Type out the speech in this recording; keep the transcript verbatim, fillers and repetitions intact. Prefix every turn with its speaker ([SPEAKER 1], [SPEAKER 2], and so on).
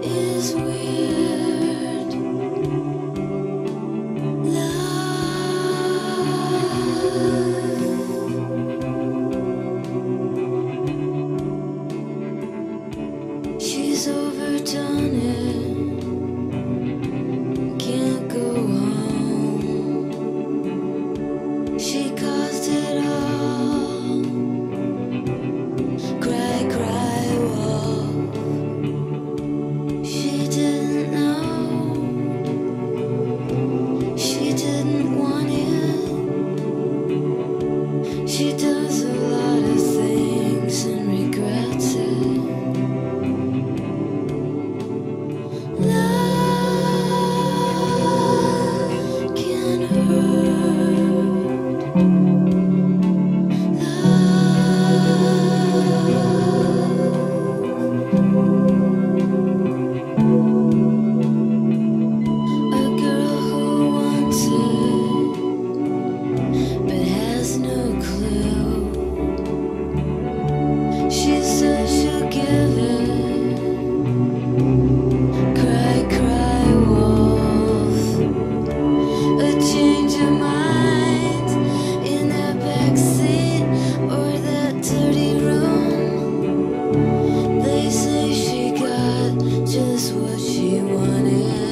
[SPEAKER 1] is weird. Love, she's overdone it. Can't go home. She caused it all. Cry, cry, wolf. She didn't know. She didn't want it. She does a lot of things and regrets it. Love can hurt. A girl who wants it but has no clue. She says she'll give it. Cry, cry, wolf. A change of mind in the backseat or that dirty room. They say she got just what she wanted.